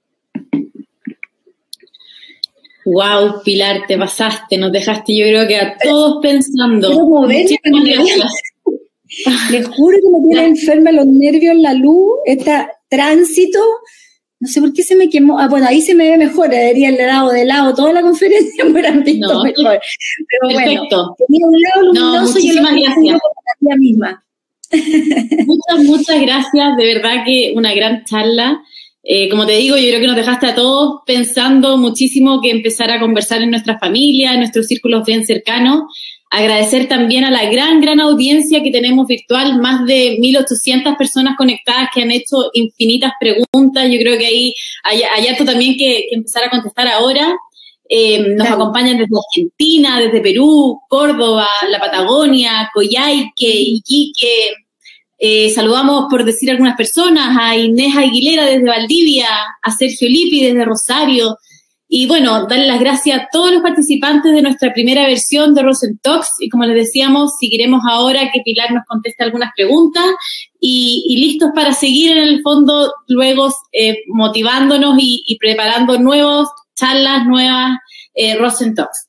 Wow, Pilar, te pasaste, nos dejaste, yo creo que a todos pensando. Muchísimas gracias. Les juro que me tiene enferma los nervios, la luz, este tránsito. No sé por qué se me quemó. Ah, bueno, ahí se me ve mejor. Debería haberle dado de lado toda la conferencia, me hubieran visto no, mejor. Pero perfecto. bueno, tenía un lado luminoso no, y el otro gracias. la misma. Muchas, muchas gracias. De verdad que una gran charla. Eh, como te digo, yo creo que nos dejaste a todos pensando muchísimo que empezar a conversar en nuestra familia, en nuestros círculos bien cercanos. Agradecer también a la gran, gran audiencia que tenemos virtual, más de mil ochocientas personas conectadas que han hecho infinitas preguntas. Yo creo que ahí hay, hay harto también que, que empezar a contestar ahora. Eh, nos claro. acompañan desde Argentina, desde Perú, Córdoba, la Patagonia, Coyhaique, Iquique. Eh, saludamos, por decir algunas personas, a Inés Aguilera desde Valdivia, a Sergio Lippi desde Rosario. Y bueno, darle las gracias a todos los participantes de nuestra primera versión de Rosen Talks. Y como les decíamos, seguiremos ahora que Pilar nos conteste algunas preguntas y, y listos para seguir en el fondo, luego eh, motivándonos y, y preparando nuevas charlas, nuevas eh, Rosen Talks.